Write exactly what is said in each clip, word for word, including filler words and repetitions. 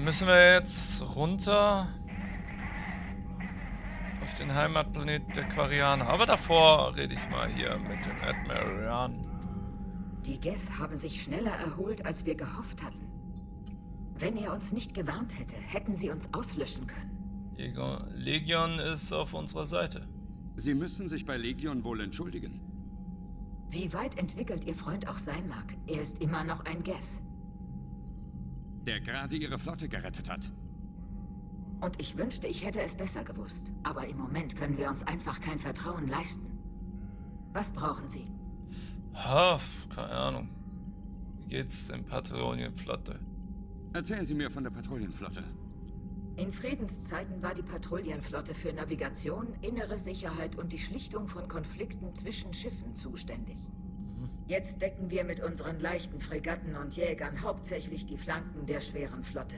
müssen wir jetzt runter auf den Heimatplanet der Quarianer. Aber davor rede ich mal hier mit dem Admiral Ryan. Die Geth haben sich schneller erholt, als wir gehofft hatten. Wenn er uns nicht gewarnt hätte, hätten sie uns auslöschen können. Legion ist auf unserer Seite. Sie müssen sich bei Legion wohl entschuldigen. Wie weit entwickelt Ihr Freund auch sein mag, er ist immer noch ein Geth. Der gerade Ihre Flotte gerettet hat. Und ich wünschte, ich hätte es besser gewusst. Aber im Moment können wir uns einfach kein Vertrauen leisten. Was brauchen Sie? Ha, keine Ahnung. Wie geht's der Patrouillenflotte? Erzählen Sie mir von der Patrouillenflotte. In Friedenszeiten war die Patrouillenflotte für Navigation, innere Sicherheit und die Schlichtung von Konflikten zwischen Schiffen zuständig. Mhm. Jetzt decken wir mit unseren leichten Fregatten und Jägern hauptsächlich die Flanken der schweren Flotte.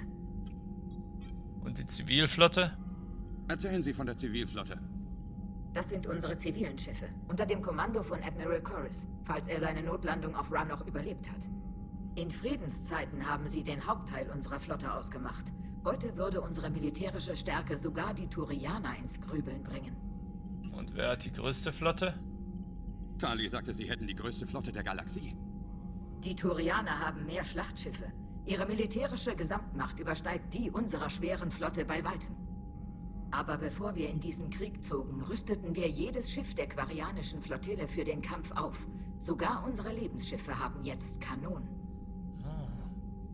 Und die Zivilflotte? Erzählen Sie von der Zivilflotte. Das sind unsere zivilen Schiffe, unter dem Kommando von Admiral Corus, falls er seine Notlandung auf Ra noch überlebt hat. In Friedenszeiten haben sie den Hauptteil unserer Flotte ausgemacht. Heute würde unsere militärische Stärke sogar die Turianer ins Grübeln bringen. Und wer hat die größte Flotte? Tali sagte, sie hätten die größte Flotte der Galaxie. Die Turianer haben mehr Schlachtschiffe. Ihre militärische Gesamtmacht übersteigt die unserer schweren Flotte bei weitem. Aber bevor wir in diesen Krieg zogen, rüsteten wir jedes Schiff der quarianischen Flottille für den Kampf auf. Sogar unsere Lebensschiffe haben jetzt Kanonen. Ah.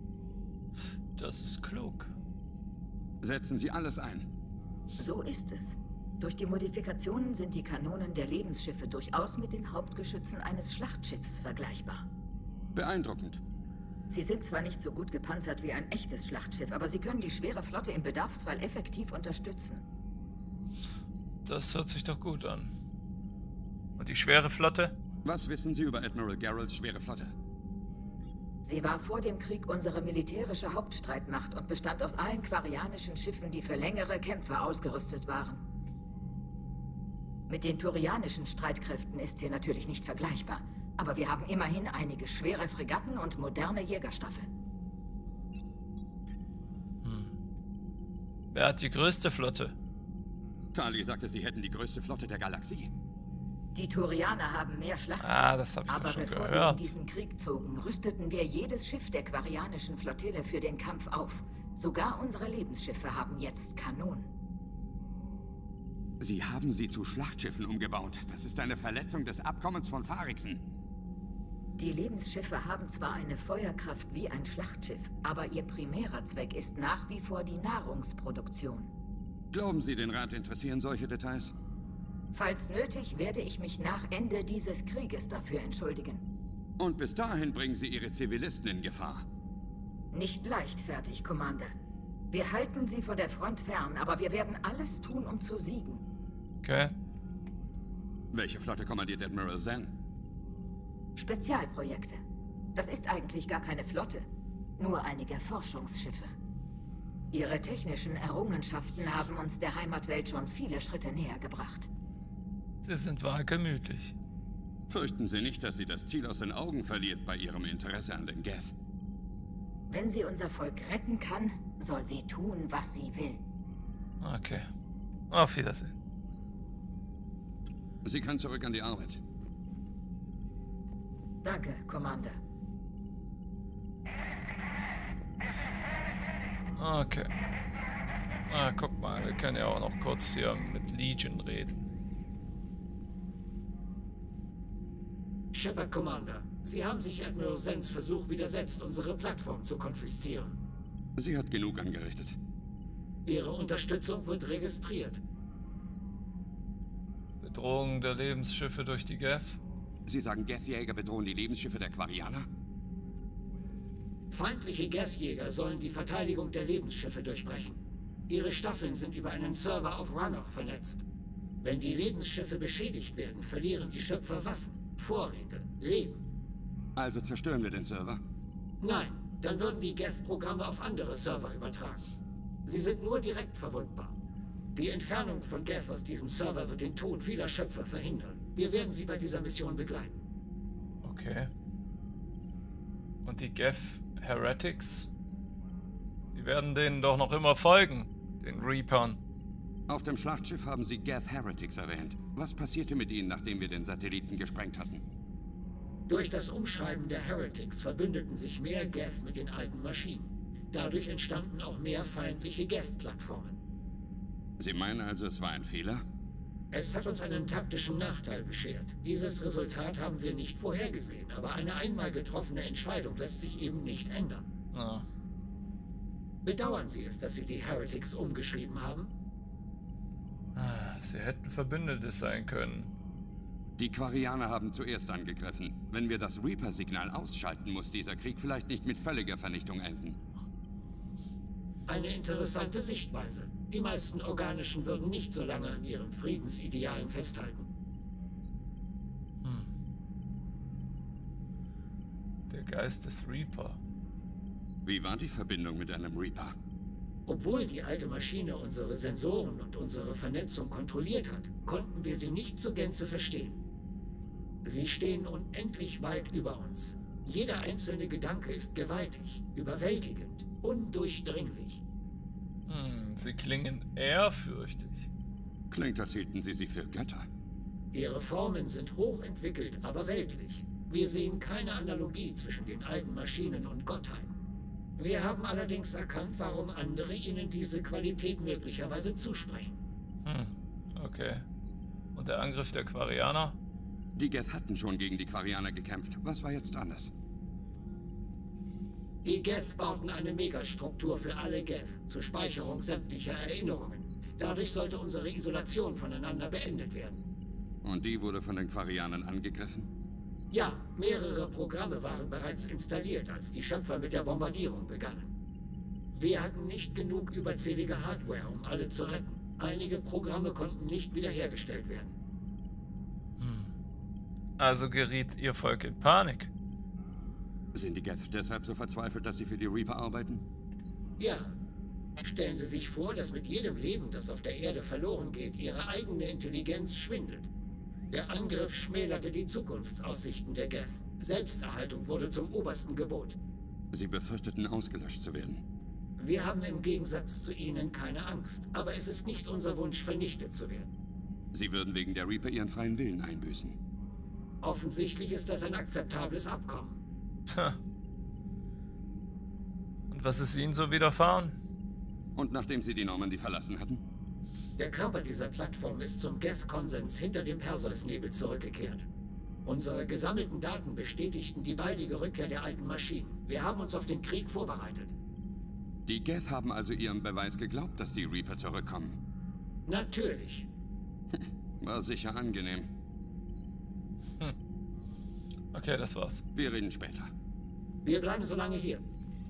Das ist klug. Setzen Sie alles ein. So ist es. Durch die Modifikationen sind die Kanonen der Lebensschiffe durchaus mit den Hauptgeschützen eines Schlachtschiffs vergleichbar. Beeindruckend. Sie sind zwar nicht so gut gepanzert wie ein echtes Schlachtschiff, aber sie können die schwere Flotte im Bedarfsfall effektiv unterstützen. Das hört sich doch gut an. Und die schwere Flotte? Was wissen Sie über Admiral Geralts schwere Flotte? Sie war vor dem Krieg unsere militärische Hauptstreitmacht und bestand aus allen quarianischen Schiffen, die für längere Kämpfe ausgerüstet waren. Mit den turianischen Streitkräften ist sie natürlich nicht vergleichbar, aber wir haben immerhin einige schwere Fregatten und moderne Jägerstaffeln. Hm. Wer hat die größte Flotte? Tali sagte, sie hätten die größte Flotte der Galaxie. Die Turianer haben mehr Schlachtschiffe. Ah, das habe ich aber doch schon bevor gehört. wir in diesen Krieg zogen, rüsteten wir jedes Schiff der quarianischen Flottille für den Kampf auf. Sogar unsere Lebensschiffe haben jetzt Kanonen. Sie haben sie zu Schlachtschiffen umgebaut. Das ist eine Verletzung des Abkommens von Farixen. Die Lebensschiffe haben zwar eine Feuerkraft wie ein Schlachtschiff, aber ihr primärer Zweck ist nach wie vor die Nahrungsproduktion. Glauben Sie, den Rat interessieren solche Details? Falls nötig, werde ich mich nach Ende dieses Krieges dafür entschuldigen. Und bis dahin bringen Sie Ihre Zivilisten in Gefahr. Nicht leichtfertig, Commander. Wir halten sie von der Front fern, aber wir werden alles tun, um zu siegen. Okay. Welche Flotte kommandiert Admiral Zen? Spezialprojekte. Das ist eigentlich gar keine Flotte. Nur einige Forschungsschiffe. Ihre technischen Errungenschaften haben uns der Heimatwelt schon viele Schritte näher gebracht. Sie sind wahr gemütlich. Fürchten Sie nicht, dass sie das Ziel aus den Augen verliert bei ihrem Interesse an den Geth. Wenn sie unser Volk retten kann, soll sie tun, was sie will. Okay. Auf Wiedersehen. Sie kann zurück an die Arbeit. Danke, Commander. Okay. Ah, guck mal, wir können ja auch noch kurz hier mit Legion reden. Shepard Commander, Sie haben sich Admiral Zens Versuch widersetzt, unsere Plattform zu konfiszieren. Sie hat genug angerichtet. Ihre Unterstützung wird registriert. Bedrohung der Lebensschiffe durch die Geth? Sie sagen, Geth-Jäger bedrohen die Lebensschiffe der Quarianer? Feindliche Geth-Jäger sollen die Verteidigung der Lebensschiffe durchbrechen. Ihre Staffeln sind über einen Server auf Rannoch vernetzt. Wenn die Lebensschiffe beschädigt werden, verlieren die Schöpfer Waffen, Vorräte, Leben. Also zerstören wir den Server? Nein, dann würden die Geth-Programme auf andere Server übertragen. Sie sind nur direkt verwundbar. Die Entfernung von Geth aus diesem Server wird den Tod vieler Schöpfer verhindern. Wir werden Sie bei dieser Mission begleiten. Okay. Und die Geth Heretics? Die werden denen doch noch immer folgen, den Reapern. Auf dem Schlachtschiff haben Sie Geth Heretics erwähnt. Was passierte mit ihnen, nachdem wir den Satelliten gesprengt hatten? Durch das Umschreiben der Heretics verbündeten sich mehr Geth mit den alten Maschinen. Dadurch entstanden auch mehr feindliche Geth-Plattformen. Sie meinen also, es war ein Fehler? Es hat uns einen taktischen Nachteil beschert. Dieses Resultat haben wir nicht vorhergesehen, aber eine einmal getroffene Entscheidung lässt sich eben nicht ändern. Ah. Bedauern Sie es, dass Sie die Heretics umgeschrieben haben? Sie hätten Verbündete sein können. Die Quarianer haben zuerst angegriffen. Wenn wir das Reaper-Signal ausschalten, muss dieser Krieg vielleicht nicht mit völliger Vernichtung enden. Eine interessante Sichtweise. Die meisten Organischen würden nicht so lange an ihren Friedensidealen festhalten. Hm. Der Geist des Reaper. Wie war die Verbindung mit einem Reaper? Obwohl die alte Maschine unsere Sensoren und unsere Vernetzung kontrolliert hat, konnten wir sie nicht zur Gänze verstehen. Sie stehen unendlich weit über uns. Jeder einzelne Gedanke ist gewaltig, überwältigend, undurchdringlich. Hm, sie klingen ehrfürchtig. Klingt, als hielten Sie sie für Götter. Ihre Formen sind hochentwickelt, aber weltlich. Wir sehen keine Analogie zwischen den alten Maschinen und Gottheiten. Wir haben allerdings erkannt, warum andere ihnen diese Qualität möglicherweise zusprechen. Hm, okay. Und der Angriff der Quarianer? Die Geth hatten schon gegen die Quarianer gekämpft. Was war jetzt anders? Die Geth bauten eine Megastruktur für alle Geth zur Speicherung sämtlicher Erinnerungen. Dadurch sollte unsere Isolation voneinander beendet werden. Und die wurde von den Quarianern angegriffen? Ja, mehrere Programme waren bereits installiert, als die Schöpfer mit der Bombardierung begannen. Wir hatten nicht genug überzählige Hardware, um alle zu retten. Einige Programme konnten nicht wiederhergestellt werden. Hm. Also geriet ihr Volk in Panik. Sind die Geth deshalb so verzweifelt, dass sie für die Reaper arbeiten? Ja. Stellen Sie sich vor, dass mit jedem Leben, das auf der Erde verloren geht, ihre eigene Intelligenz schwindet. Der Angriff schmälerte die Zukunftsaussichten der Geth. Selbsterhaltung wurde zum obersten Gebot. Sie befürchteten, ausgelöscht zu werden. Wir haben im Gegensatz zu Ihnen keine Angst, aber es ist nicht unser Wunsch, vernichtet zu werden. Sie würden wegen der Reaper ihren freien Willen einbüßen. Offensichtlich ist das ein akzeptables Abkommen. Tja. Und was ist ihnen so widerfahren? Und nachdem sie die Normandie verlassen hatten? Der Körper dieser Plattform ist zum Geth-Konsens hinter dem Perseusnebel zurückgekehrt. Unsere gesammelten Daten bestätigten die baldige Rückkehr der alten Maschinen. Wir haben uns auf den Krieg vorbereitet. Die Geth haben also ihrem Beweis geglaubt, dass die Reaper zurückkommen. Natürlich. War sicher angenehm. Hm. Okay, das war's. Wir reden später. Wir bleiben so lange hier.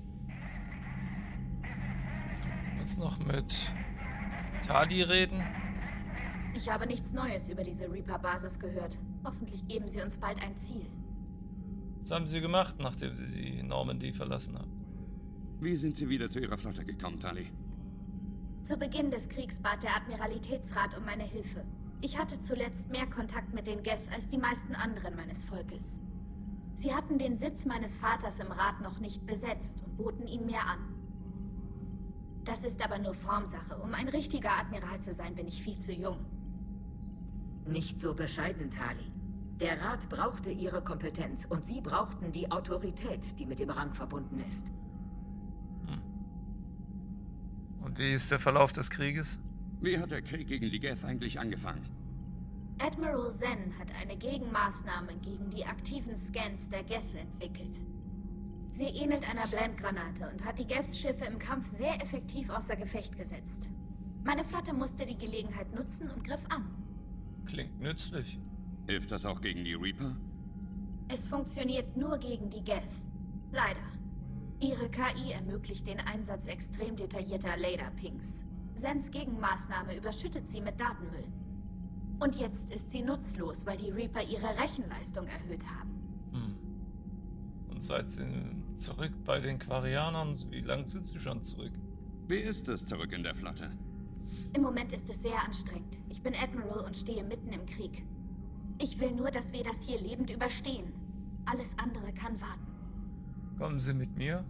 Jetzt noch mit Tali reden. Ich habe nichts Neues über diese Reaper-Basis gehört. Hoffentlich geben sie uns bald ein Ziel. Was haben sie gemacht, nachdem sie die Normandie verlassen haben? Wie sind Sie wieder zu Ihrer Flotte gekommen, Tali? Zu Beginn des Kriegs bat der Admiralitätsrat um meine Hilfe. Ich hatte zuletzt mehr Kontakt mit den Geth als die meisten anderen meines Volkes. Sie hatten den Sitz meines Vaters im Rat noch nicht besetzt und boten ihn mir an. Das ist aber nur Formsache. Um ein richtiger Admiral zu sein, bin ich viel zu jung. Nicht so bescheiden, Tali. Der Rat brauchte ihre Kompetenz und sie brauchten die Autorität, die mit dem Rang verbunden ist. Hm. Und wie ist der Verlauf des Krieges? Wie hat der Krieg gegen die Geth eigentlich angefangen? Admiral Zen hat eine Gegenmaßnahme gegen die aktiven Scans der Geth entwickelt. Sie ähnelt einer Blendgranate und hat die Geth-Schiffe im Kampf sehr effektiv außer Gefecht gesetzt. Meine Flotte musste die Gelegenheit nutzen und griff an. Klingt nützlich. Hilft das auch gegen die Reaper? Es funktioniert nur gegen die Geth. Leider. Ihre K I ermöglicht den Einsatz extrem detaillierter Lader-Pings. Zens Gegenmaßnahme überschüttet sie mit Datenmüll. Und jetzt ist sie nutzlos, weil die Reaper ihre Rechenleistung erhöht haben. Hm. Und seid sie zurück bei den Quarianern? Wie lange sind sie schon zurück? Wie ist es zurück in der Flotte? Im Moment ist es sehr anstrengend. Ich bin Admiral und stehe mitten im Krieg. Ich will nur, dass wir das hier lebend überstehen. Alles andere kann warten. Kommen Sie mit mir?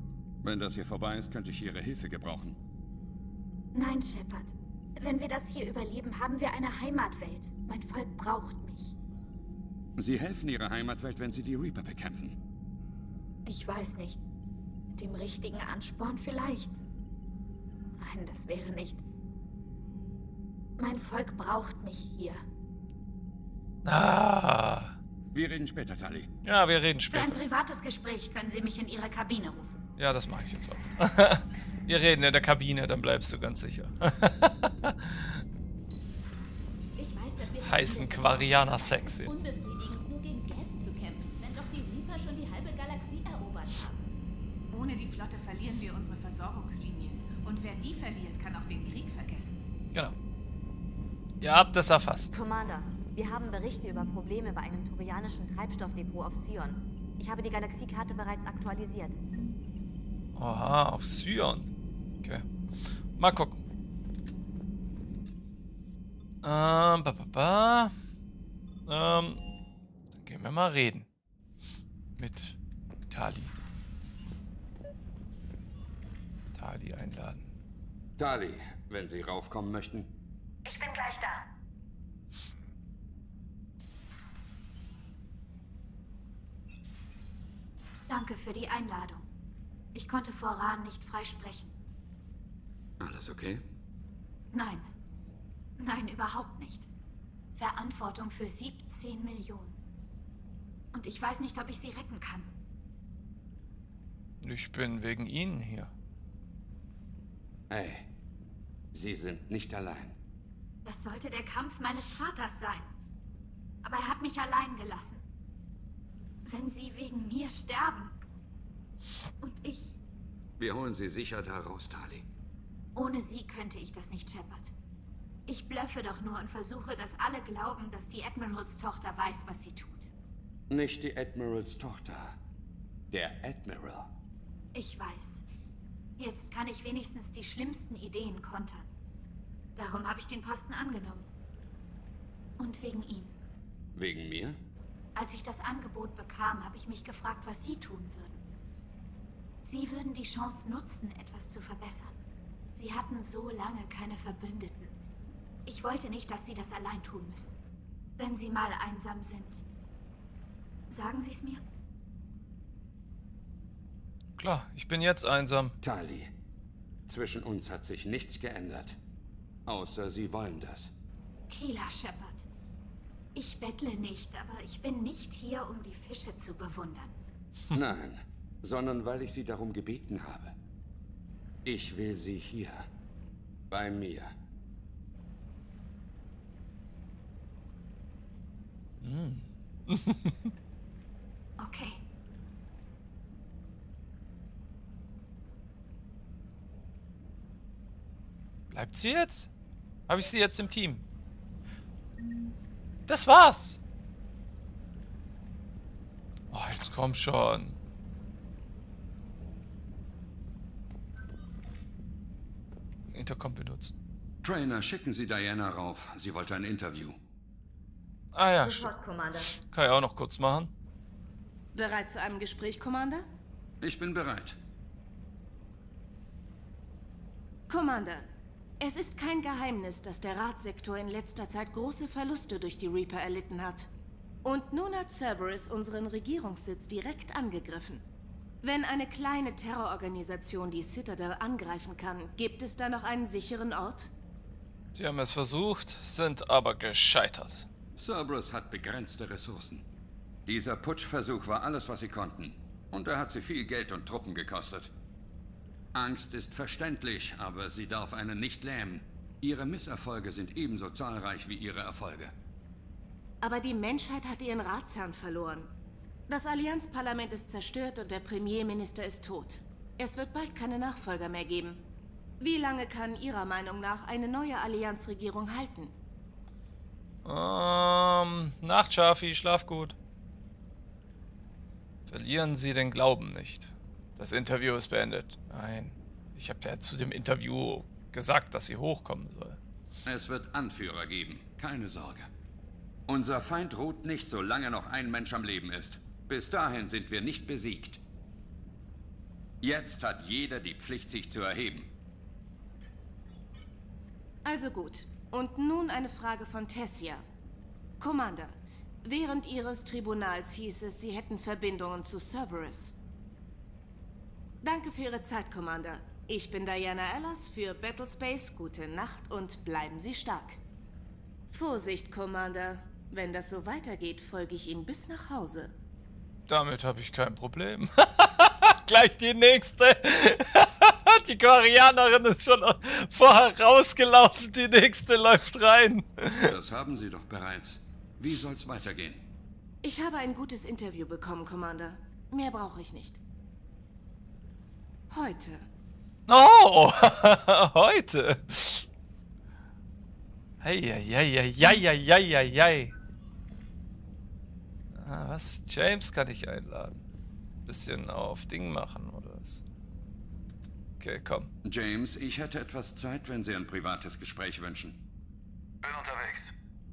Wenn das hier vorbei ist, könnte ich Ihre Hilfe gebrauchen. Nein, Shepard. Wenn wir das hier überleben, haben wir eine Heimatwelt. Mein Volk braucht mich. Sie helfen Ihrer Heimatwelt, wenn Sie die Reaper bekämpfen. Ich weiß nicht. Mit dem richtigen Ansporn vielleicht. Nein, das wäre nicht. Mein Volk braucht mich hier. Ah. Wir reden später, Tali. Ja, wir reden Für ein später. privates Gespräch können Sie mich in Ihre Kabine rufen. Ja, das mache ich jetzt auch. Wir reden in der Kabine, dann bleibst du ganz sicher. Ich weiß, dass wir Heißen Quarianer-Sex jetzt. Unbefriedigend, nur gegen Geth zu kämpfen, wenn doch die Reaper schon die halbe Galaxie erobert haben. Ohne die Flotte verlieren wir unsere Versorgungslinien. Und wer die verliert, kann auch den Krieg vergessen. Genau. Ihr habt es erfasst. Commander, wir haben Berichte über Probleme bei einem turianischen Treibstoffdepot auf Sion. Ich habe die Galaxiekarte bereits aktualisiert. Aha, auf Sion. Okay. Mal gucken. Ähm, ba, ba, ba. Ähm, dann gehen wir mal reden. Mit Tali. Tali einladen. Tali, wenn Sie raufkommen möchten. Ich bin gleich da. Danke für die Einladung. Ich konnte vor Rahn nicht frei sprechen. Alles okay? Nein. Nein, überhaupt nicht. Verantwortung für siebzehn Millionen. Und ich weiß nicht, ob ich sie retten kann. Ich bin wegen Ihnen hier. Hey, Sie sind nicht allein. Das sollte der Kampf meines Vaters sein. Aber er hat mich allein gelassen. Wenn Sie wegen mir sterben. Und ich... Wir holen Sie sicher da raus, Tali. Ohne Sie könnte ich das nicht, Shepard. Ich blöffe doch nur und versuche, dass alle glauben, dass die Admirals Tochter weiß, was sie tut. Nicht die Admirals Tochter. Der Admiral. Ich weiß. Jetzt kann ich wenigstens die schlimmsten Ideen kontern. Darum habe ich den Posten angenommen. Und wegen ihm. Wegen mir? Als ich das Angebot bekam, habe ich mich gefragt, was Sie tun würden. Sie würden die Chance nutzen, etwas zu verbessern. Sie hatten so lange keine Verbündeten. Ich wollte nicht, dass Sie das allein tun müssen. Wenn Sie mal einsam sind. Sagen Sie es mir? Klar, ich bin jetzt einsam. Tali, zwischen uns hat sich nichts geändert. Außer Sie wollen das. Keelah, Shepard. Ich bettle nicht, aber ich bin nicht hier, um die Fische zu bewundern. Nein, sondern weil ich Sie darum gebeten habe. Ich will Sie hier. Bei mir. Hm. Okay. Bleibt sie jetzt? Habe ich sie jetzt im Team? Das war's. Oh, jetzt komm schon. Intercom benutzen. Trainer, schicken Sie Diana rauf. Sie wollte ein Interview. Ah ja, Sofort, Commander. kann ich auch noch kurz machen. Bereit zu einem Gespräch, Commander? Ich bin bereit. Commander, es ist kein Geheimnis, dass der Ratssektor in letzter Zeit große Verluste durch die Reaper erlitten hat. Und nun hat Cerberus unseren Regierungssitz direkt angegriffen. Wenn eine kleine Terrororganisation die Citadel angreifen kann, gibt es da noch einen sicheren Ort? Sie haben es versucht, sind aber gescheitert. Cerberus hat begrenzte Ressourcen. Dieser Putschversuch war alles, was sie konnten. Und er hat sie viel Geld und Truppen gekostet. Angst ist verständlich, aber sie darf einen nicht lähmen. Ihre Misserfolge sind ebenso zahlreich wie ihre Erfolge. Aber die Menschheit hat ihren Ratsherrn verloren. Das Allianzparlament ist zerstört und der Premierminister ist tot. Es wird bald keine Nachfolger mehr geben. Wie lange kann Ihrer Meinung nach eine neue Allianzregierung halten? Ähm, Nacht, Schafi, schlaf gut. Verlieren Sie den Glauben nicht. Das Interview ist beendet. Nein, ich habe ja zu dem Interview gesagt, dass sie hochkommen soll. Es wird Anführer geben, keine Sorge. Unser Feind ruht nicht, solange noch ein Mensch am Leben ist. Bis dahin sind wir nicht besiegt. Jetzt hat jeder die Pflicht, sich zu erheben. Also gut. Und nun eine Frage von Tessia. Commander, während Ihres Tribunals hieß es, Sie hätten Verbindungen zu Cerberus. Danke für Ihre Zeit, Commander. Ich bin Diana Ellis für Battlespace. Gute Nacht und bleiben Sie stark. Vorsicht, Commander. Wenn das so weitergeht, folge ich Ihnen bis nach Hause. Damit habe ich kein Problem. Gleich die nächste. Die Koreanerin ist schon vorher rausgelaufen. Die nächste läuft rein. Das haben Sie doch bereits. Wie soll's weitergehen? Ich habe ein gutes Interview bekommen, Commander. Mehr brauche ich nicht. Heute. Oh, heute. Hey, hey, hey, hey, hey, hey, hey, hey. Ah, was? James kann ich einladen. Bisschen auf Ding machen, oder was? Okay, komm. James, ich hätte etwas Zeit, wenn Sie ein privates Gespräch wünschen. Bin unterwegs.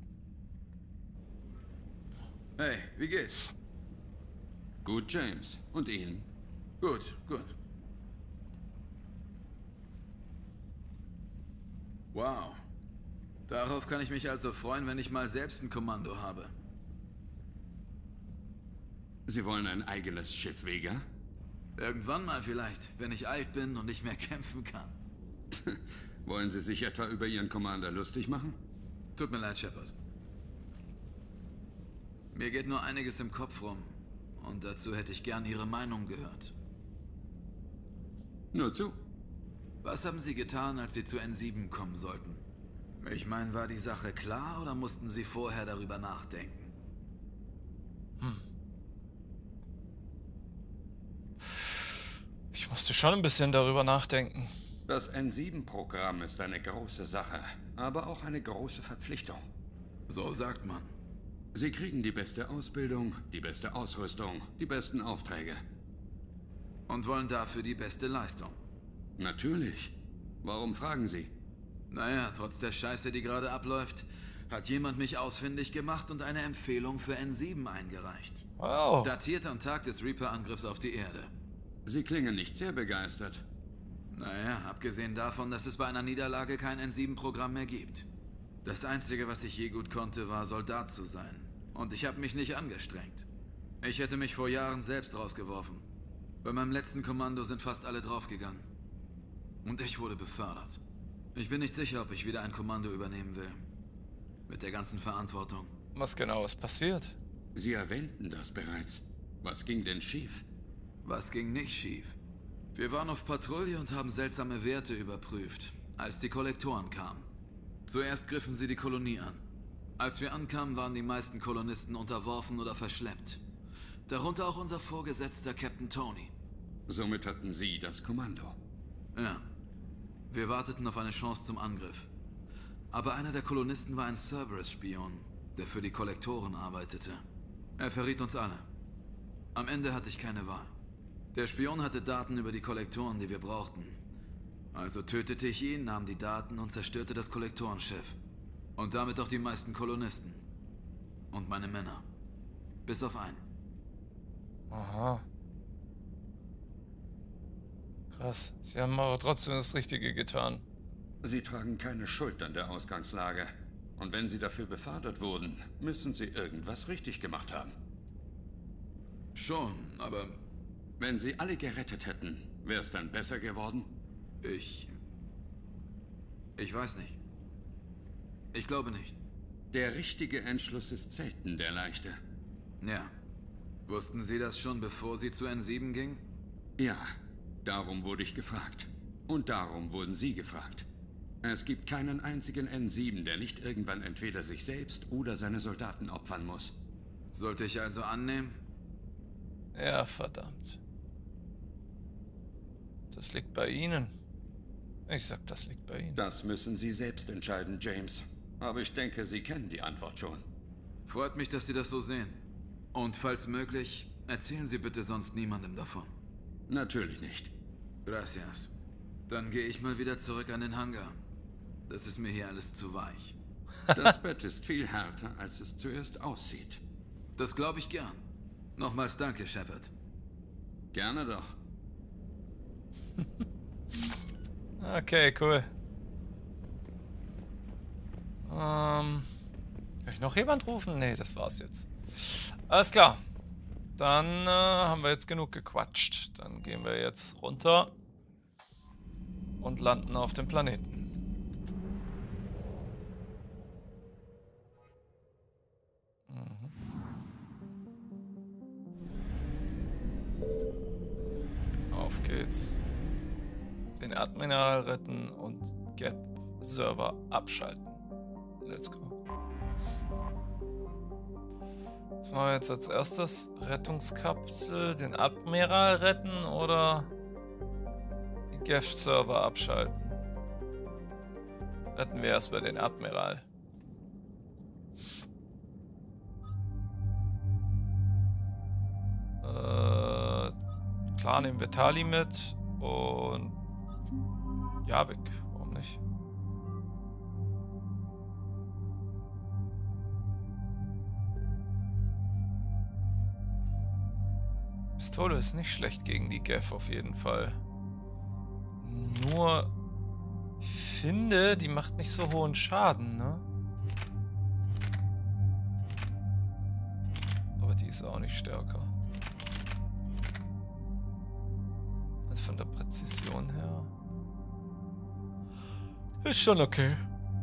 Hey, wie geht's? Gut, James. Und Ihnen? Gut, gut. Wow. Darauf kann ich mich also freuen, wenn ich mal selbst ein Kommando habe. Sie wollen ein eigenes Schiff, Vega? Irgendwann mal vielleicht, wenn ich alt bin und nicht mehr kämpfen kann. Wollen Sie sich etwa über Ihren Commander lustig machen? Tut mir leid, Shepard. Mir geht nur einiges im Kopf rum. Und dazu hätte ich gern Ihre Meinung gehört. Nur zu. Was haben Sie getan, als Sie zu N sieben kommen sollten? Ich meine, war die Sache klar oder mussten Sie vorher darüber nachdenken? Hm. Ich musste schon ein bisschen darüber nachdenken. Das N sieben Programm ist eine große Sache, aber auch eine große Verpflichtung. So sagt man. Sie kriegen die beste Ausbildung, die beste Ausrüstung, die besten Aufträge. Und wollen dafür die beste Leistung. Natürlich. Warum fragen Sie? Naja, trotz der Scheiße, die gerade abläuft, hat jemand mich ausfindig gemacht und eine Empfehlung für N sieben eingereicht. Wow. Datiert am Tag des Reaper-Angriffs auf die Erde. Sie klingen nicht sehr begeistert. Naja, abgesehen davon, dass es bei einer Niederlage kein N sieben Programm mehr gibt. Das Einzige, was ich je gut konnte, war Soldat zu sein. Und ich habe mich nicht angestrengt. Ich hätte mich vor Jahren selbst rausgeworfen. Bei meinem letzten Kommando sind fast alle draufgegangen. Und ich wurde befördert. Ich bin nicht sicher, ob ich wieder ein Kommando übernehmen will. Mit der ganzen Verantwortung. Was genau ist passiert? Sie erwähnten das bereits. Was ging denn schief? Was ging nicht schief? Wir waren auf Patrouille und haben seltsame Werte überprüft, als die Kollektoren kamen. Zuerst griffen sie die Kolonie an. Als wir ankamen, waren die meisten Kolonisten unterworfen oder verschleppt. Darunter auch unser Vorgesetzter Captain Tony. Somit hatten Sie das Kommando. Ja. Wir warteten auf eine Chance zum Angriff. Aber einer der Kolonisten war ein Cerberus-Spion, der für die Kollektoren arbeitete. Er verriet uns alle. Am Ende hatte ich keine Wahl. Der Spion hatte Daten über die Kollektoren, die wir brauchten. Also tötete ich ihn, nahm die Daten und zerstörte das Kollektorenschiff. Und damit auch die meisten Kolonisten. Und meine Männer. Bis auf einen. Aha. Krass. Sie haben aber trotzdem das Richtige getan. Sie tragen keine Schuld an der Ausgangslage. Und wenn Sie dafür befördert wurden, müssen Sie irgendwas richtig gemacht haben. Schon, aber... Wenn Sie alle gerettet hätten, wäre es dann besser geworden? Ich... Ich weiß nicht. Ich glaube nicht. Der richtige Entschluss ist selten der leichte. Ja. Wussten Sie das schon, bevor Sie zu N sieben gingen? Ja, darum wurde ich gefragt. Und darum wurden Sie gefragt. Es gibt keinen einzigen N sieben, der nicht irgendwann entweder sich selbst oder seine Soldaten opfern muss. Sollte ich also annehmen? Ja, verdammt. Das liegt bei Ihnen. Ich sag, das liegt bei Ihnen. Das müssen Sie selbst entscheiden, James. Aber ich denke, Sie kennen die Antwort schon. Freut mich, dass Sie das so sehen. Und falls möglich, erzählen Sie bitte sonst niemandem davon. Natürlich nicht. Gracias. Dann gehe ich mal wieder zurück an den Hangar. Das ist mir hier alles zu weich. Das Bett ist viel härter, als es zuerst aussieht. Das glaube ich gern. Nochmals danke, Shepard. Gerne doch. Okay, cool. Ähm, kann ich noch jemand rufen? Nee, das war's jetzt. Alles klar. Dann äh, haben wir jetzt genug gequatscht. Dann gehen wir jetzt runter und landen auf dem Planeten. Mhm. Auf geht's. Den Admiral retten und Geth-Server abschalten. Let's go. Was machen wir jetzt als erstes? Rettungskapsel, den Admiral retten oder die Geth-Server abschalten? Retten wir erstmal den Admiral. Äh, klar, nehmen wir Tali mit und Javik, warum nicht? Pistole ist nicht schlecht gegen die Geth auf jeden Fall. Nur, ich finde, die macht nicht so hohen Schaden, ne? Aber die ist auch nicht stärker. Also von der Präzision her. Ist schon okay.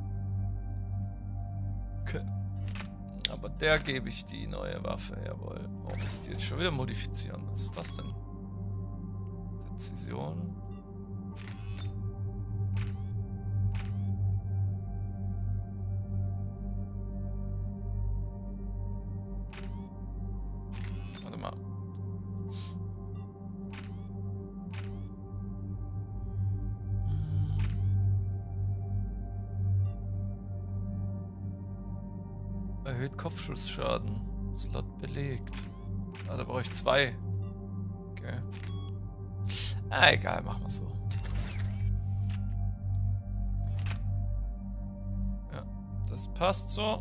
Okay. Aber der gebe ich die neue Waffe, jawohl. Warum ist die jetzt schon wieder modifizieren? Was ist das denn? Präzision. Warte mal. Erhöht Kopfschussschaden. Slot belegt. Ah, da brauche ich zwei. Okay. Ah, egal, machen wir so. Ja, das passt so.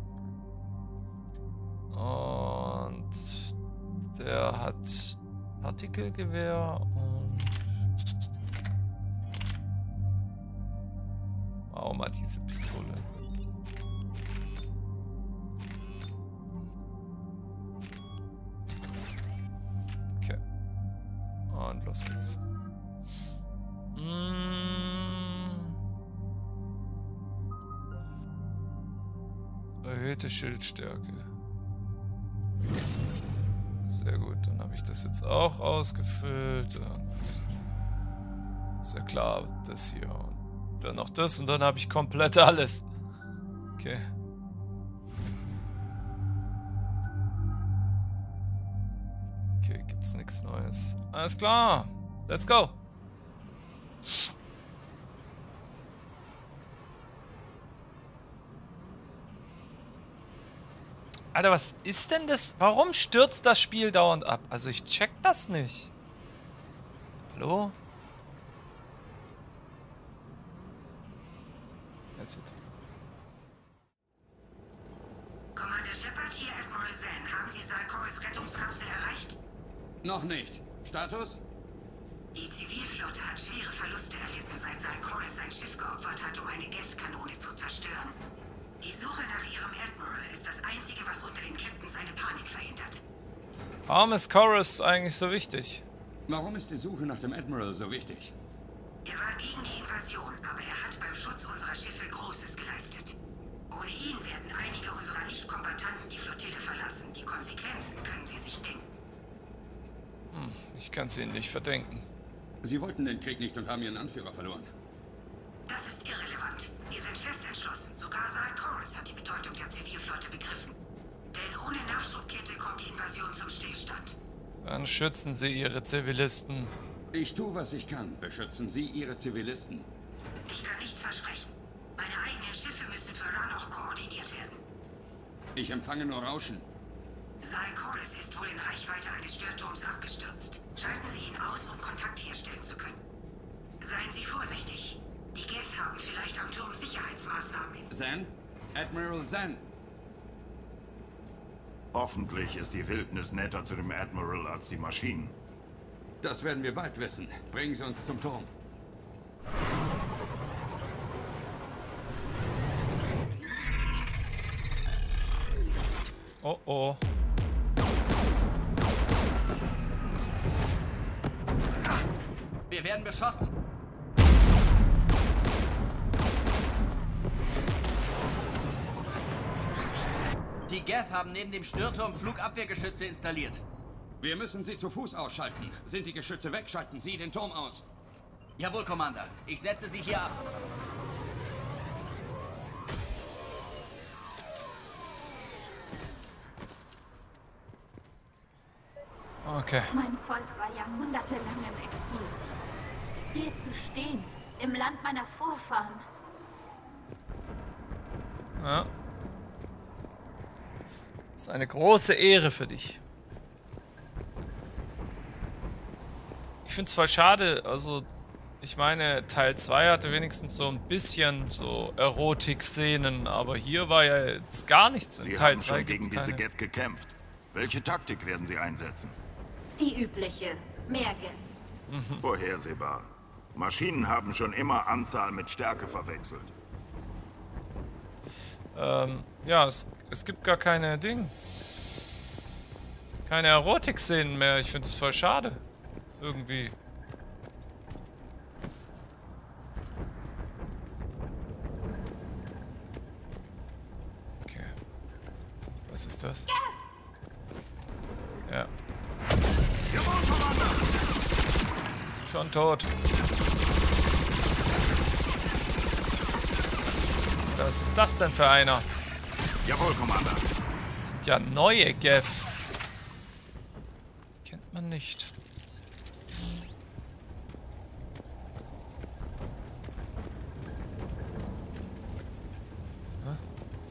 Und der hat Partikelgewehr und auch mal diese Pistole. Und los geht's. Mm. Erhöhte Schildstärke. Sehr gut, dann habe ich das jetzt auch ausgefüllt. Ist ja klar, das hier. Und dann noch das und dann habe ich komplett alles. Okay. Okay, gibt's nichts Neues. Alles klar. Let's go. Alter, was ist denn das? Warum stürzt das Spiel dauernd ab? Also ich check das nicht. Hallo? That's it. Commander Shepard, hier Admiral Zen. Haben Sie Salkoris Rettungskapsel erreicht? Noch nicht. Status? Die Zivilflotte hat schwere Verluste erlitten, seit Salkoris sein Schiff geopfert hat, um eine Geth-Kanone zu zerstören. Die Suche nach ihrem Admiral ist das Einzige, was unter den Captains eine Panik verhindert. Warum ist Chorus eigentlich so wichtig? Warum ist die Suche nach dem Admiral so wichtig? Er war gegen die Invasion, aber er hat beim Schutz unserer Schiffe Großes geleistet. Ohne ihn werden einige unserer Nicht-Kombattanten die Flottille verlassen. Die Konsequenzen können Sie sich denken. Hm, ich kann es Ihnen nicht verdenken. Sie wollten den Krieg nicht und haben Ihren Anführer verloren. Das ist irrelevant. Wir sind fest entschlossen. Sogar Salkoris hat die Bedeutung der Zivilflotte begriffen. Denn ohne Nachschubkette kommt die Invasion zum Stillstand. Dann schützen Sie Ihre Zivilisten. Ich tue, was ich kann. Beschützen Sie Ihre Zivilisten. Ich kann nichts versprechen. Meine eigenen Schiffe müssen für Rannoch koordiniert werden. Ich empfange nur Rauschen. Salkoris ist wohl in Reichweite eines Störturms abgestürzt. Schalten Sie ihn aus, um Kontakt herstellen zu können. Seien Sie vorsichtig. Die Geth haben vielleicht am Turm Sicherheitsmaßnahmen. Zen? Admiral Zen? Hoffentlich ist die Wildnis netter zu dem Admiral als die Maschinen. Das werden wir bald wissen. Bringen Sie uns zum Turm. Oh oh. Wir werden beschossen. Die Geth haben neben dem Störturm Flugabwehrgeschütze installiert. Wir müssen sie zu Fuß ausschalten. Sind die Geschütze weg, schalten Sie den Turm aus. Jawohl, Commander. Ich setze sie hier ab. Okay. Mein Volk war jahrhundertelang im Exil. Hier zu stehen, im Land meiner Vorfahren. Ja. Das ist eine große Ehre für dich. Ich finde es voll schade, also ich meine, Teil zwei hatte wenigstens so ein bisschen so Erotik-Szenen, aber hier war ja jetzt gar nichts. In Sie Teil haben drei schon gegen gibt's diese keine. Geth gekämpft. Welche Taktik werden Sie einsetzen? Die übliche. Mehr Geth. Vorhersehbar. Maschinen haben schon immer Anzahl mit Stärke verwechselt. Ähm, ja, es, es gibt gar keine Ding. Keine Erotik-Szenen mehr. Ich finde es voll schade. Irgendwie. Okay. Was ist das? Ja. Schon tot. Was ist das denn für einer? Jawohl, Commander. Das sind ja neue Geth. Kennt man nicht. Hä?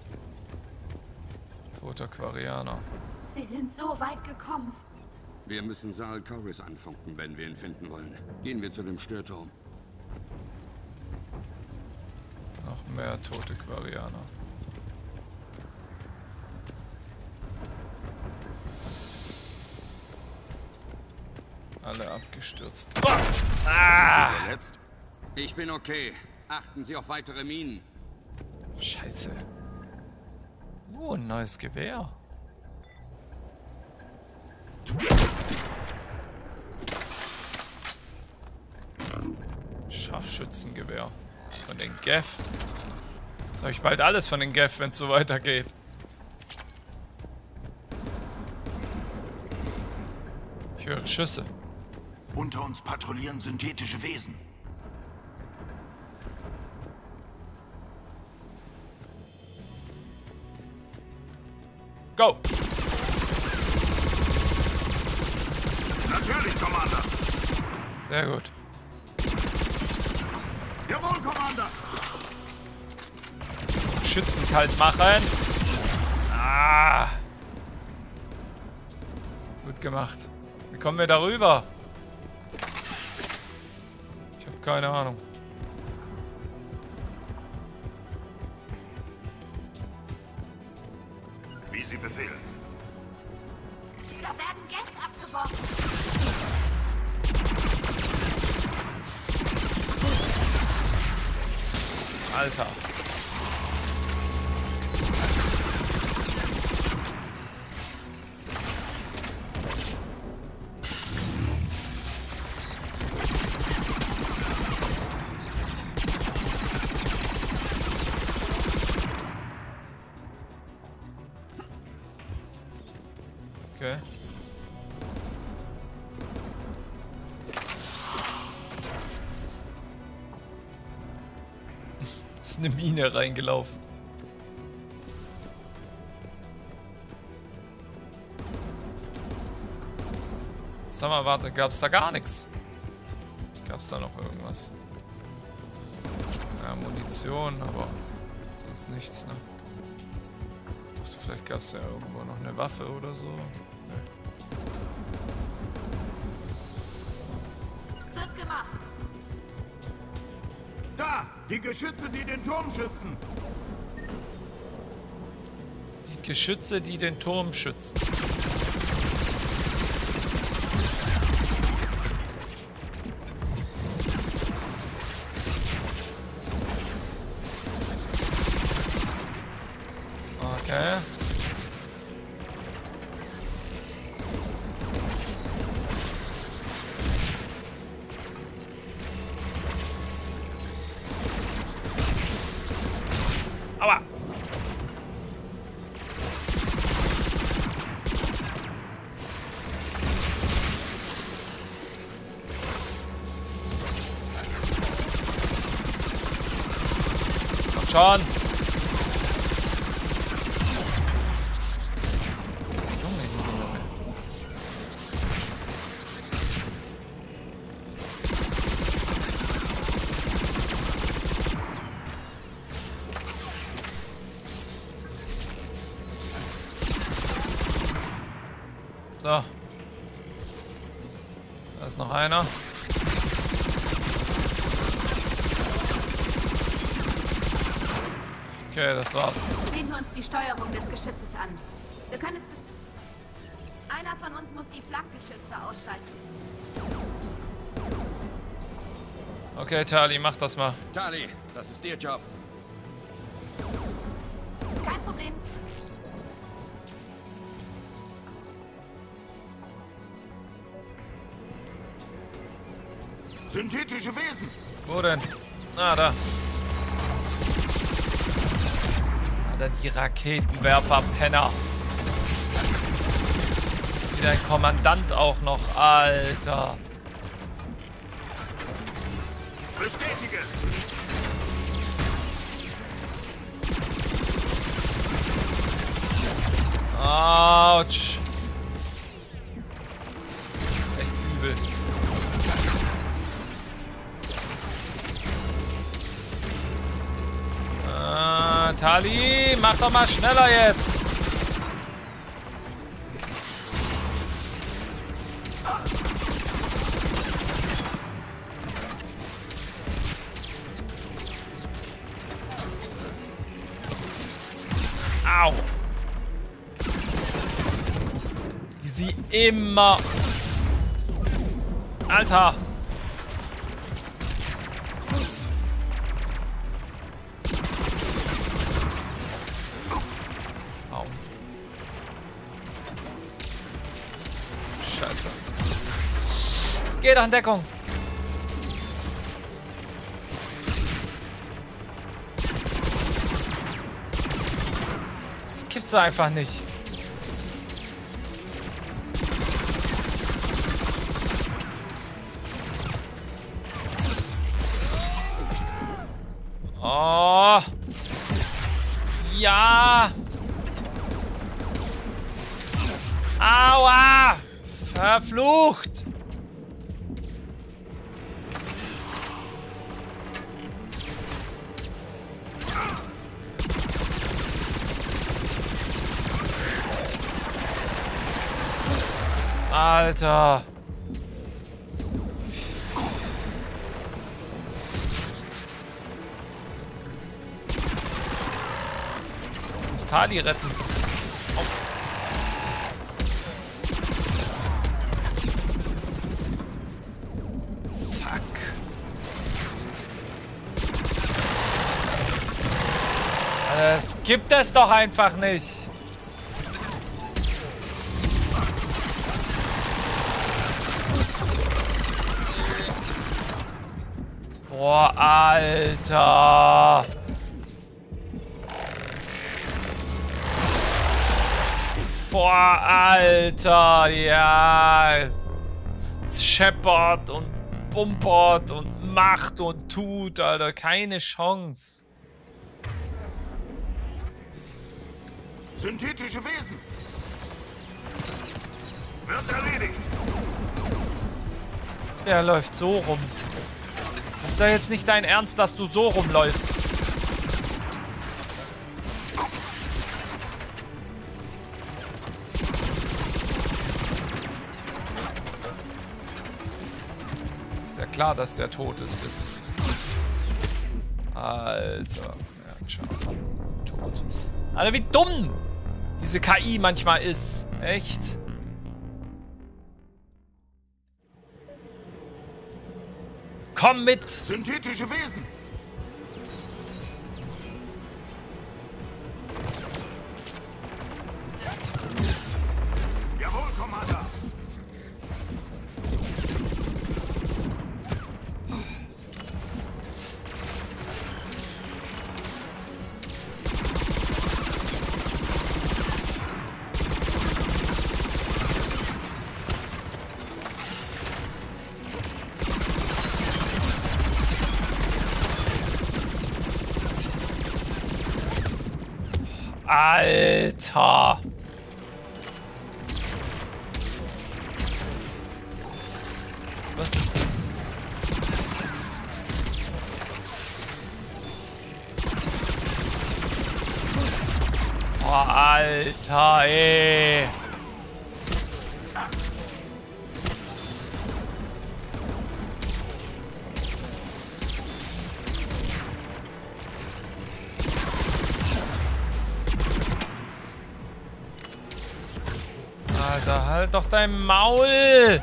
Toter Quarianer. Sie sind so weit gekommen. Wir müssen Saal Corus anfunken, wenn wir ihn finden wollen. Gehen wir zu dem Störturm. Noch mehr tote Quarianer. Alle abgestürzt. Oh! Ah! Verletzt? Ich bin okay. Achten Sie auf weitere Minen. Scheiße. Oh, ein neues Gewehr. Scharfschützengewehr. Von den Geth. Jetzt habe ich bald alles von den Geth, wenn es so weitergeht. Ich höre Schüsse. Unter uns patrouillieren synthetische Wesen. Go! Natürlich, Commander. Sehr gut. Jawohl, Commander. Schützen kalt machen. Ah! Gut gemacht. Wie kommen wir darüber? Ich habe keine Ahnung. Wie Sie befehlen. Da werden Geth abgeworfen. Alter. Okay. Ist eine Mine reingelaufen. Sag mal, warte, gab's da gar nichts? Gab's da noch irgendwas? Ja, Munition, aber sonst nichts, ne? Ich dachte, vielleicht gab's ja irgendwo noch eine Waffe oder so. Nee. Wird gemacht. Da! Die Geschütze, die den Turm schützen! Die Geschütze, die den Turm schützen. Okay. Aua! Komm schon! So. Da ist noch einer. Okay, das war's. Sehen wir uns die Steuerung des Geschützes an. Wir können es... Einer von uns muss die Flakgeschütze ausschalten. Okay, Tali, mach das mal. Tali, das ist Ihr Job. Kein Problem. Synthetische Wesen! Wo denn? Ah, da. Alter, die Raketenwerfer-Penner. Wieder ein Kommandant auch noch, Alter. Bestätige! Autsch. Echt übel. Ah, Tali, mach doch mal schneller jetzt. Au. Wie sie immer... Alter. Au. Scheiße. Geh doch in Deckung. Das gibt's doch einfach nicht. Oh. Ja. Aua. Verflucht. Alter. Ich muss Tali retten. Oh. Fuck. Das gibt es doch einfach nicht. Boah, Alter. Boah, Alter. Ja. Es scheppert und pumpert und macht und tut, Alter. Keine Chance. Synthetische Wesen! Wird erledigt! Der läuft so rum. Ist doch jetzt nicht dein Ernst, dass du so rumläufst? Es ist, ist ja klar, dass der tot ist jetzt. Alter. Ja, schau. Tot. Alter, wie dumm diese K I manchmal ist. Echt? Komm mit! Synthetische Wesen! Alter. Was ist... Oh, Alter, ey. Alter, halt doch dein Maul!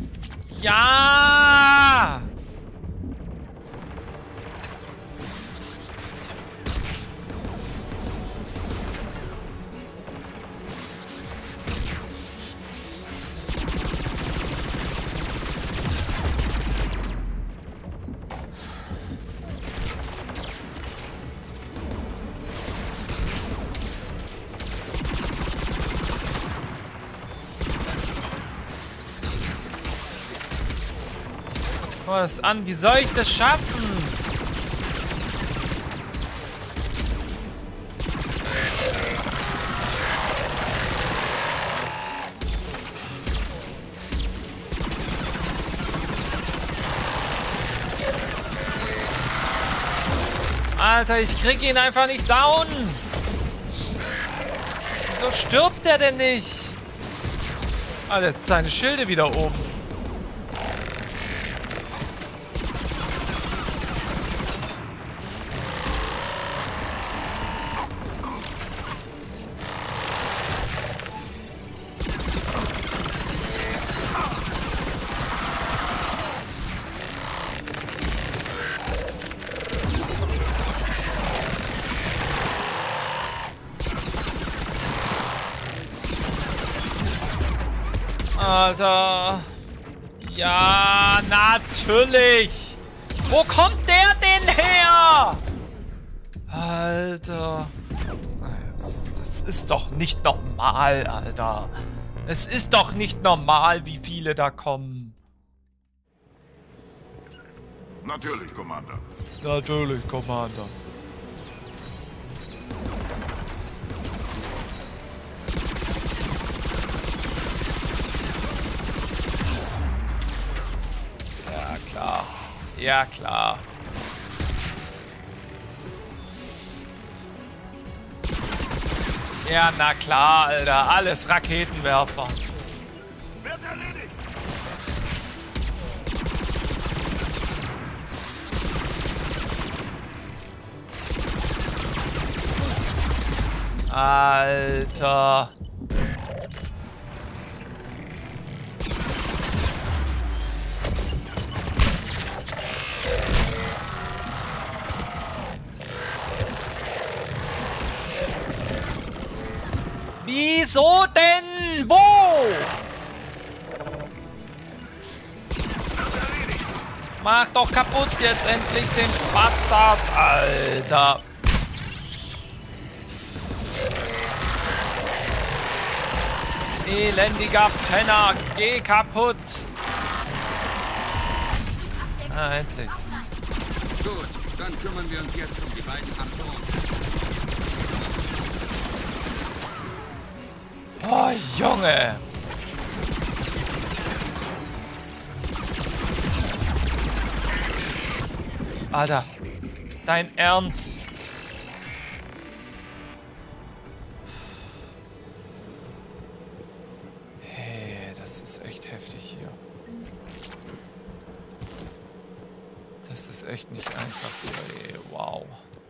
Ja! Guck mal das an, wie soll ich das schaffen? Alter, ich krieg ihn einfach nicht down. Wieso stirbt er denn nicht? Alter, jetzt sind seine Schilde wieder oben. Alter. Ja, natürlich. Wo kommt der denn her? Alter. Das, das ist doch nicht normal, Alter. Es ist doch nicht normal, wie viele da kommen. Natürlich, Commander. Natürlich, Commander. Ja, klar. Ja, klar. Ja, na klar, Alter. Alles Raketenwerfer. Wird erledigt. Alter. Wieso denn? Wo? Mach doch kaputt jetzt endlich den Bastard, Alter. Elendiger Penner, geh kaputt. Ah, endlich. Gut, dann kümmern wir uns jetzt um die beiden Abtauchen. Oh, Junge. Alter, dein Ernst? Hey, das ist echt heftig hier. Das ist echt nicht einfach hier, ey. Wow.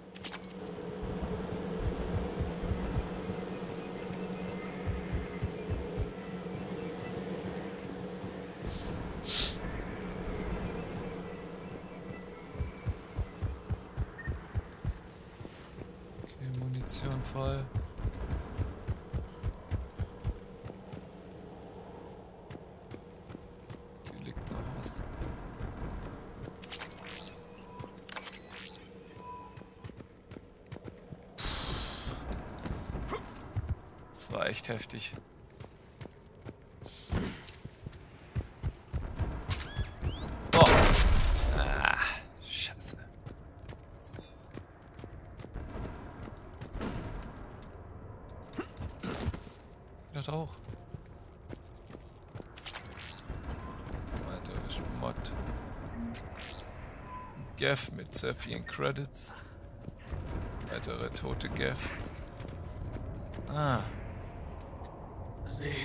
Munition voll. Hier liegt noch was. Das war echt heftig. Oh. Ah, Scheiße. weiter hoch. Weitere Mod. Gav mit sehr vielen Credits. Weitere tote Gav. Ah. Sie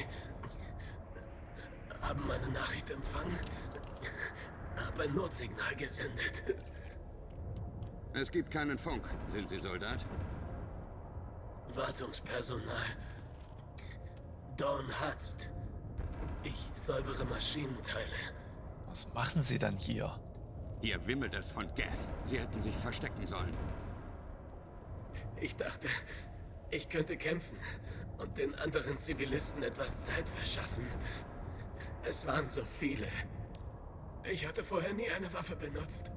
haben meine Nachricht empfangen. Hab ein Notsignal gesendet. Es gibt keinen Funk. Sind Sie Soldat? Wartungspersonal. Dawn Hutst. Ich säubere Maschinenteile. Was machen Sie dann hier? Hier wimmelt es von Gav. Sie hätten sich verstecken sollen. Ich dachte, ich könnte kämpfen und den anderen Zivilisten etwas Zeit verschaffen. Es waren so viele. Ich hatte vorher nie eine Waffe benutzt.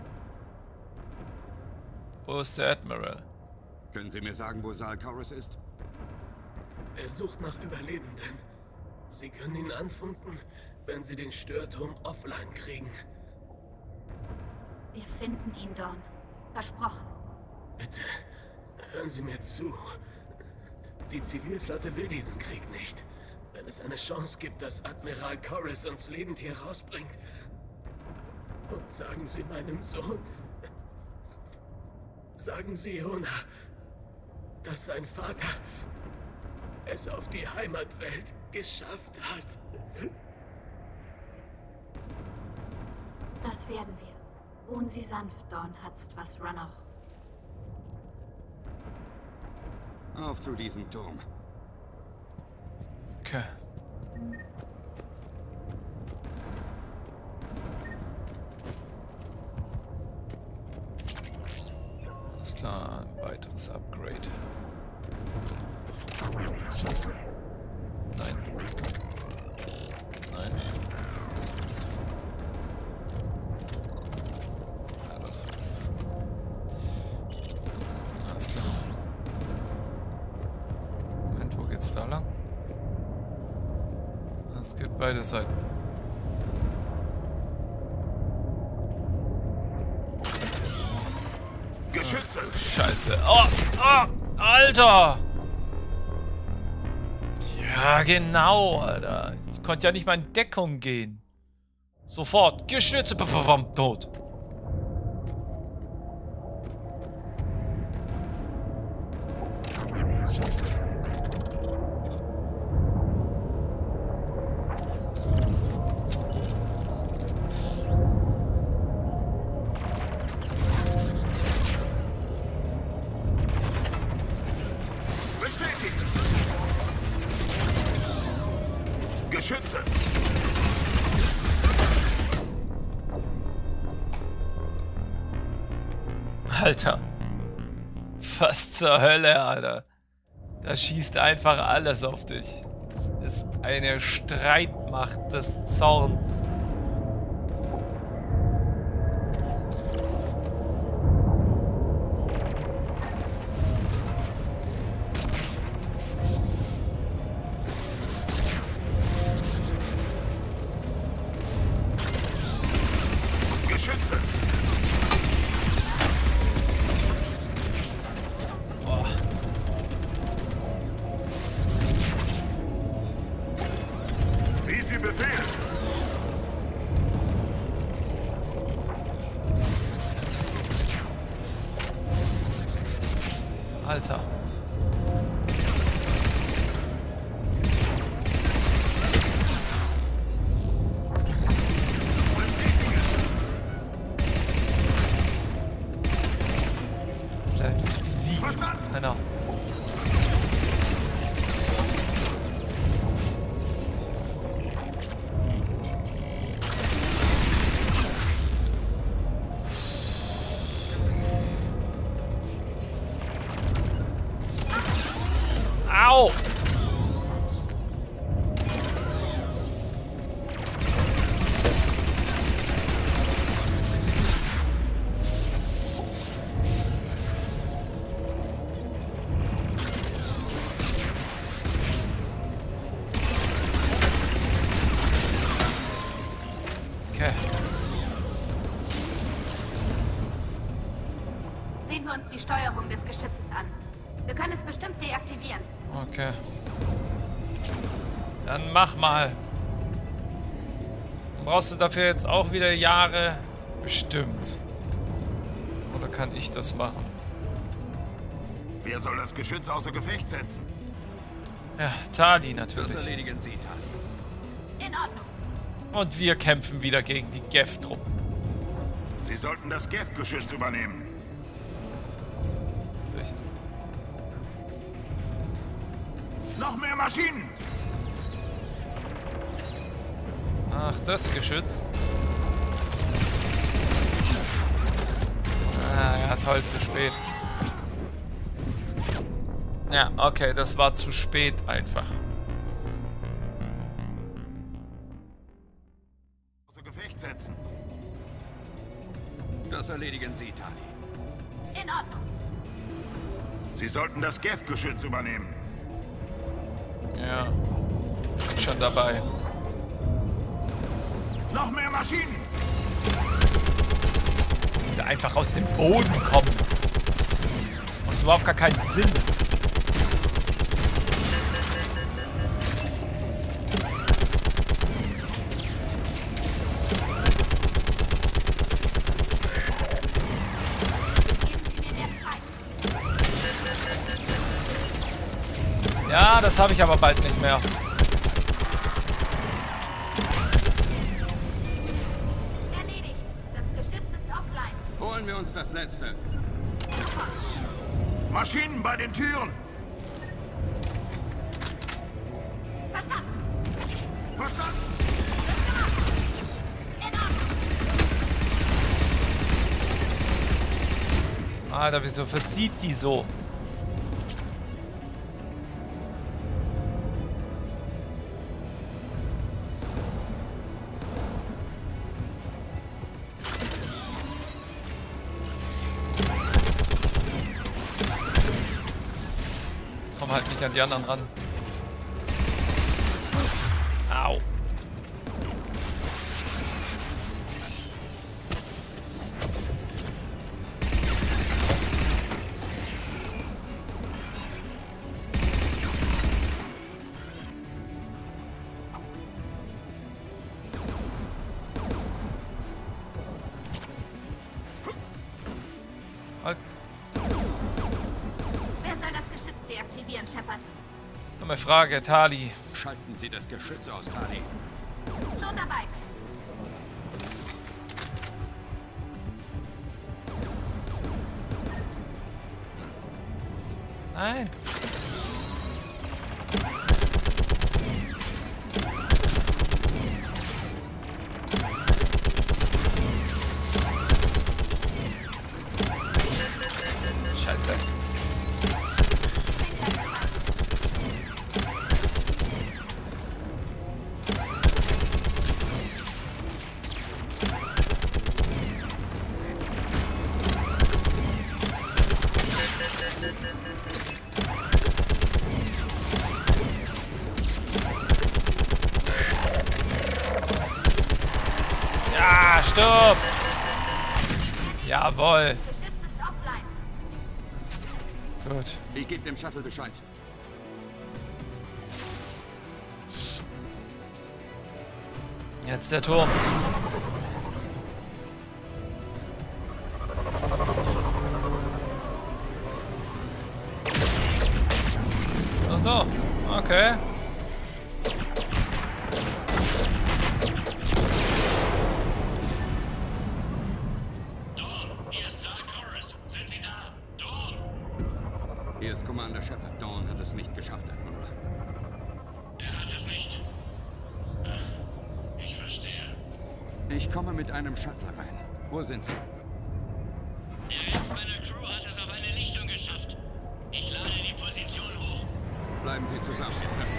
Wo ist der Admiral? Können Sie mir sagen, wo Sarkoris ist? Er sucht nach Überlebenden. Sie können ihn anfunken, wenn Sie den Störturm offline kriegen. Wir finden ihn, Dawn. Versprochen. Bitte, hören Sie mir zu. Die Zivilflotte will diesen Krieg nicht. Wenn es eine Chance gibt, dass Admiral Koris uns lebend hier rausbringt. Und sagen Sie meinem Sohn... Sagen Sie Yona, dass sein Vater es auf die Heimatwelt geschafft hat. Das werden wir. Ruhen Sie sanft, Dawn Hutst, was Run auch. Auf zu diesem Turm. Okay. Alles klar, ein weiteres Upgrade. Nein. Nein. Ja, doch. Alles klar. Moment, wo geht's da lang? Es geht beide Seiten. Geschütze! Ach, Scheiße. Oh, oh, Alter! Ja, genau, Alter. Ich konnte ja nicht mal in Deckung gehen. Sofort. Geschütze, bam, tot. Geschütze! Alter. Was zur Hölle, Alter. Da schießt einfach alles auf dich. Es ist eine Streitmacht des Zorns. Alter. Bleibst du liegen, Männer. Au! Okay. Sehen wir uns die Steuerung des Geschützes an. Wir können es bestimmt deaktivieren. Okay. Dann mach mal. Dann brauchst du dafür jetzt auch wieder Jahre? Bestimmt. Oder kann ich das machen? Wer soll das Geschütz außer Gefecht setzen? Ja, Tali natürlich. Das erledigen Sie, Tali. In Ordnung. Und wir kämpfen wieder gegen die Geth-Truppen. Sie sollten das Geth-Geschütz übernehmen. Welches? Noch mehr Maschinen! Ach, das Geschütz. Ah, ja, toll, zu spät. Ja, okay, das war zu spät einfach. Außer Gefecht setzen. Das erledigen Sie, Tali. In Ordnung. Sie sollten das Geth-Geschütz übernehmen. Ja, bin schon dabei. Noch mehr Maschinen! Dass sie einfach aus dem Boden kommen. Und überhaupt gar keinen Sinn. Ja, das habe ich aber bald nicht mehr. Erledigt. Das Geschütz ist offline. Holen wir uns das letzte. Maschinen bei den Türen! Verstanden. Verstanden! In Ordnung. Alter, wieso verzieht die so? Komm halt nicht an die anderen ran. Au. Halt. Wer soll das Geschütz deaktivieren, Shepard? Dumme Frage, Tali. Schalten Sie das Geschütz aus, Tali. Schon dabei. Nein. Scheiße. Ja, stopp! Jawohl. Das Geschütz ist offline. Gut. Ich gebe dem Shuttle Bescheid. Jetzt der Turm. Ach so, okay. Dawn, hier ist Saal Chorus. Sind Sie da? Dawn! Hier ist Commander Shepard. Dawn hat es nicht geschafft, Admiral. Er hat es nicht. Ich verstehe. Ich komme mit einem Shuttle rein. Wo sind Sie? Der Rest meiner Crew hat es auf eine Lichtung geschafft. Ich lade die Position hoch. Bleiben Sie zusammen.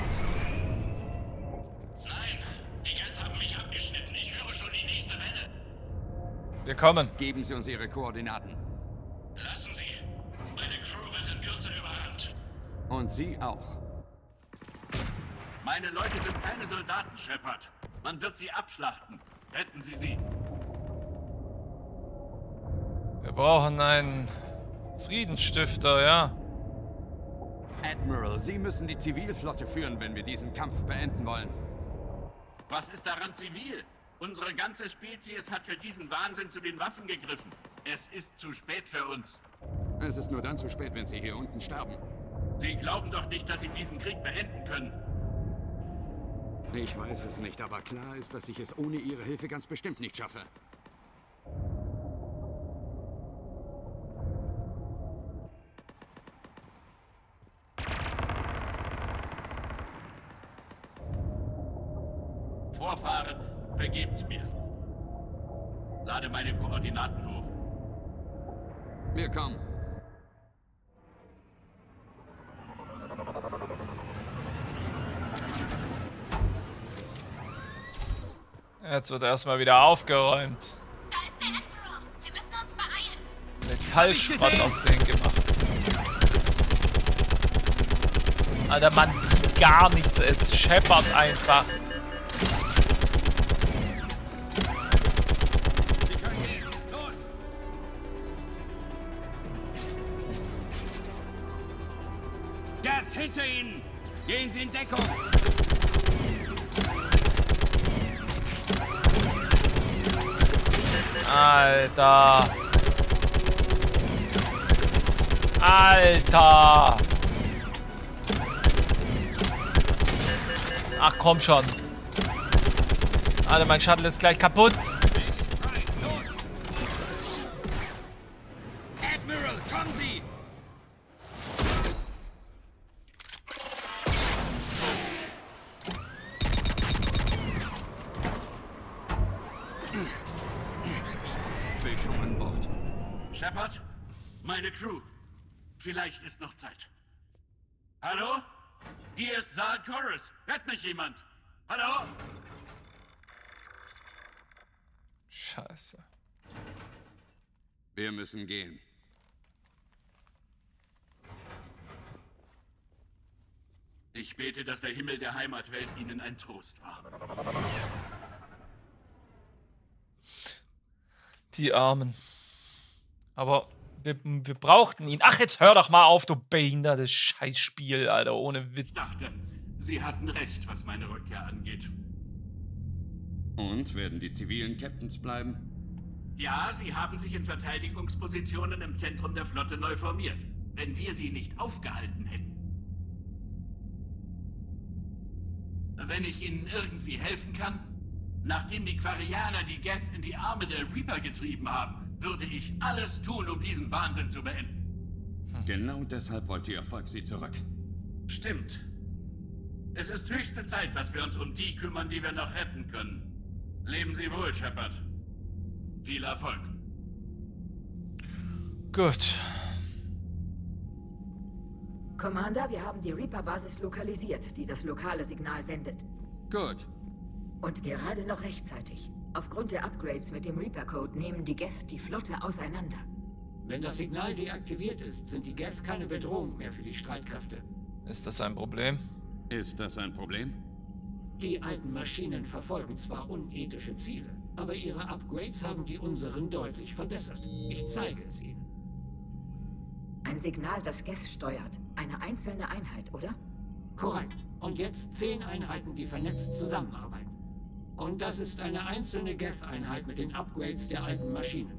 Nein, die Geth haben mich abgeschnitten. Ich höre schon die nächste Welle. Wir kommen. Geben Sie uns Ihre Koordinaten. Lassen Sie. Meine Crew wird in Kürze überrannt. Und Sie auch. Meine Leute sind keine Soldaten, Shepard. Man wird sie abschlachten. Retten Sie sie. Wir brauchen einen Friedensstifter, ja. Admiral, Sie müssen die Zivilflotte führen, wenn wir diesen Kampf beenden wollen. Was ist daran zivil? Unsere ganze Spezies hat für diesen Wahnsinn zu den Waffen gegriffen. Es ist zu spät für uns. Es ist nur dann zu spät, wenn Sie hier unten sterben. Sie glauben doch nicht, dass Sie diesen Krieg beenden können. Ich weiß es nicht, aber klar ist, dass ich es ohne Ihre Hilfe ganz bestimmt nicht schaffe. Vorfahren, vergebt mir. Lade meine Koordinaten hoch. Wir kommen. Jetzt wird erstmal wieder aufgeräumt. Da ist der Admiral. Wir müssen uns beeilen. Metallschrott aus denen gemacht. Alter, man sieht gar nichts. Es scheppert einfach. Gas hinter Ihnen! Gehen Sie in Deckung! Alter! Alter! Ach komm schon! Alter, mein Shuttle ist gleich kaputt! Admiral, kommen Sie! Willkommen an Bord. Shepard, meine Crew. Vielleicht ist noch Zeit. Hallo? Hier ist Saal Chorus. Hört mich jemand? Hallo? Scheiße. Wir müssen gehen. Ich bete, dass der Himmel der Heimatwelt Ihnen ein Trost war. Die Armen. Aber wir, wir brauchten ihn. Ach, jetzt hör doch mal auf, du behindertes Scheißspiel, Alter, ohne Witz. Ich dachte, Sie hatten recht, was meine Rückkehr angeht. Und werden die zivilen Captains bleiben? Ja, sie haben sich in Verteidigungspositionen im Zentrum der Flotte neu formiert. Wenn wir sie nicht aufgehalten hätten. Wenn ich Ihnen irgendwie helfen kann, nachdem die Quarianer die Geth in die Arme der Reaper getrieben haben, würde ich alles tun, um diesen Wahnsinn zu beenden. Genau deshalb wollte Ihr Volk Sie zurück. Stimmt. Es ist höchste Zeit, dass wir uns um die kümmern, die wir noch retten können. Leben Sie wohl, Shepard. Viel Erfolg. Gut. Commander, wir haben die Reaper-Basis lokalisiert, die das lokale Signal sendet. Gut. Und gerade noch rechtzeitig. Aufgrund der Upgrades mit dem Reaper-Code nehmen die Geth die Flotte auseinander. Wenn das Signal deaktiviert ist, sind die Geth keine Bedrohung mehr für die Streitkräfte. Ist das ein Problem? Ist das ein Problem? Die alten Maschinen verfolgen zwar unethische Ziele, aber ihre Upgrades haben die unseren deutlich verbessert. Ich zeige es Ihnen. Ein Signal, das Geth steuert. Eine einzelne Einheit, oder? Korrekt. Und jetzt zehn Einheiten, die vernetzt zusammenarbeiten. Und das ist eine einzelne Geth-Einheit mit den Upgrades der alten Maschinen.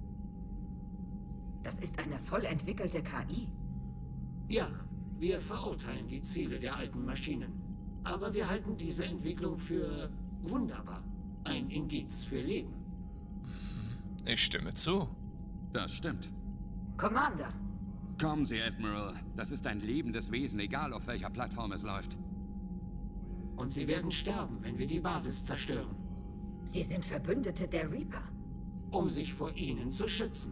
Das ist eine voll entwickelte K I? Ja, wir verurteilen die Ziele der alten Maschinen. Aber wir halten diese Entwicklung für wunderbar. Ein Indiz für Leben. Ich stimme zu. Das stimmt. Commander! Kommen Sie, Admiral. Das ist ein lebendes Wesen, egal auf welcher Plattform es läuft. Und sie werden sterben, wenn wir die Basis zerstören. Sie sind Verbündete der Reaper. Um sich vor ihnen zu schützen.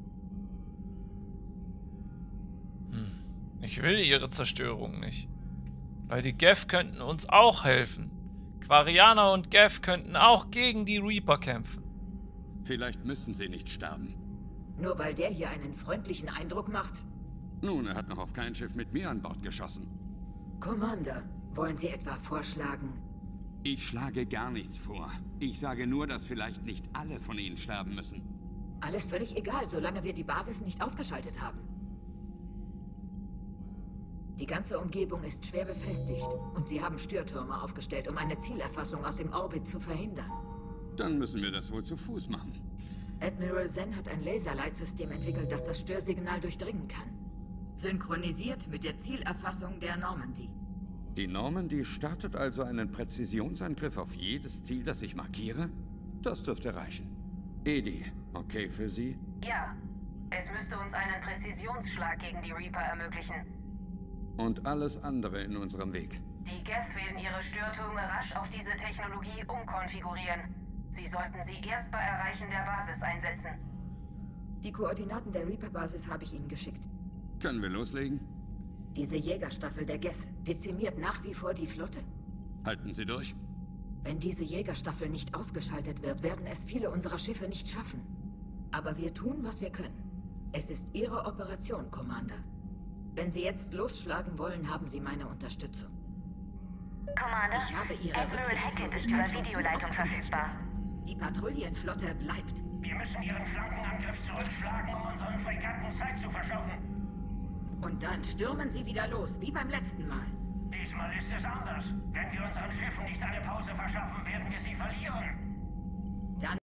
Hm. Ich will ihre Zerstörung nicht. Weil die Geth könnten uns auch helfen. Quarianer und Geth könnten auch gegen die Reaper kämpfen. Vielleicht müssen sie nicht sterben. Nur weil der hier einen freundlichen Eindruck macht? Nun, er hat noch auf kein Schiff mit mir an Bord geschossen. Commander, wollen Sie etwa vorschlagen? Ich schlage gar nichts vor. Ich sage nur, dass vielleicht nicht alle von ihnen sterben müssen. Alles völlig egal, solange wir die Basis nicht ausgeschaltet haben. Die ganze Umgebung ist schwer befestigt und sie haben Störtürme aufgestellt, um eine Zielerfassung aus dem Orbit zu verhindern. Dann müssen wir das wohl zu Fuß machen. Admiral Zen hat ein Laserleitsystem entwickelt, das das Störsignal durchdringen kann. Synchronisiert mit der Zielerfassung der Normandy. Die Normandy startet also einen Präzisionsangriff auf jedes Ziel, das ich markiere? Das dürfte reichen. Edi, okay für Sie? Ja. Es müsste uns einen Präzisionsschlag gegen die Reaper ermöglichen. Und alles andere in unserem Weg. Die Geth werden ihre Störtürme rasch auf diese Technologie umkonfigurieren. Sie sollten sie erst bei Erreichen der Basis einsetzen. Die Koordinaten der Reaper-Basis habe ich Ihnen geschickt. Können wir loslegen? Diese Jägerstaffel der Geth dezimiert nach wie vor die Flotte. Halten Sie durch. Wenn diese Jägerstaffel nicht ausgeschaltet wird, werden es viele unserer Schiffe nicht schaffen. Aber wir tun, was wir können. Es ist Ihre Operation, Commander. Wenn Sie jetzt losschlagen wollen, haben Sie meine Unterstützung. Commander, ich habe Ihre Admiral Hackett ist über Videoleitung verfügbar. Die Patrouillenflotte bleibt. Wir müssen Ihren Flankenangriff zurückschlagen, um unseren Fregatten Zeit zu verschaffen. Und dann stürmen Sie wieder los, wie beim letzten Mal. Diesmal ist es anders. Wenn wir unseren Schiffen nicht eine Pause verschaffen, werden wir sie verlieren.